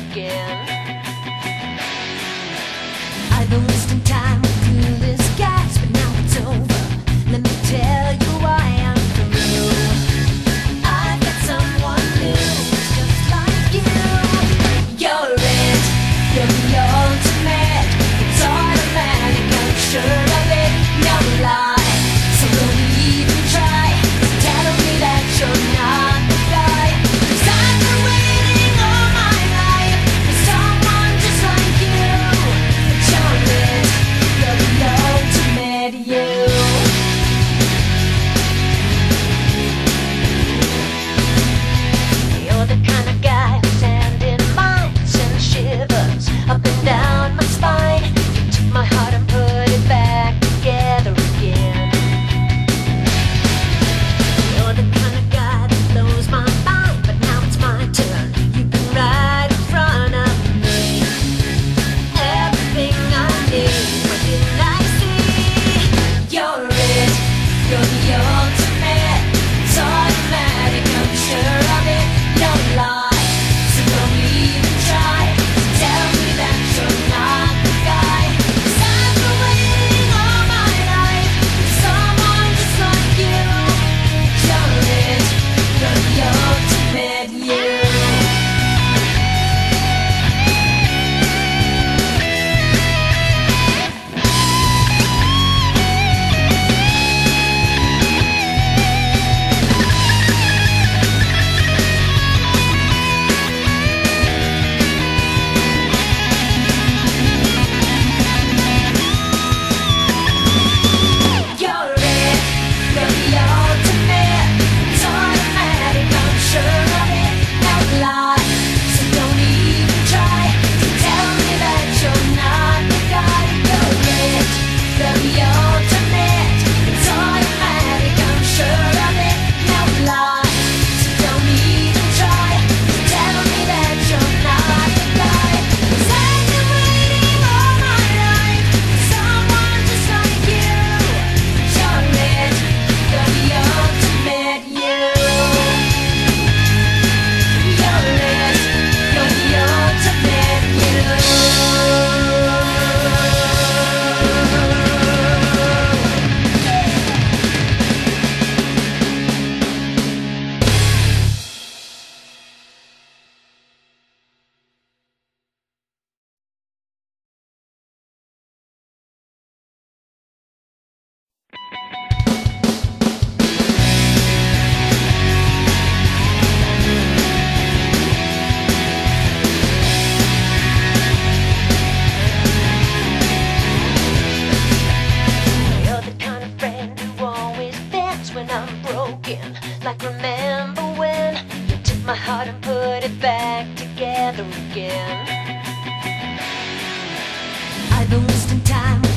again. I've been wasting time with clueless guys, but now it's over. Let me tell you why I'm through. I've got someone new, who's just like you. You're it, you're the ultimate. It's automatic, I'm sure of it. No lie, so don't even try telling me that you're not the guy. 'Cause I've been waiting all my life for someone just like you. But you're it, you're the ultimate you. You're the kind of guy whose hand in mine sends shivers up and down my spine. You took my heart and put it back together again. You're the kind of guy that blows my mind, but now it's my turn. You've been right in front of me. Everything I need, what didn't I see? You're it, you're the ultimate. It's automatic, I'm sure of it. No lie, so don't even try to tell me that you're not the guy. 'Cause I've been waiting all my life for someone just like you. You're it, you're the ultimate you. You're it, you're the ultimate. It's automatic, I'm sure of it. No lie, so don't even try to tell me that you're not the guy. You're it, you're the ultimate. It's automatic, I'm sure of it. No lie, so don't even try to tell me that you're not the guy. 'Cause I've been waiting all my life for someone just like you. You're it, you're the ultimate you. You're it, you're the ultimate you. You're the kind of friend who always bends when I'm broken. Like remember when you took my heart and put it back together again. I've been wasting time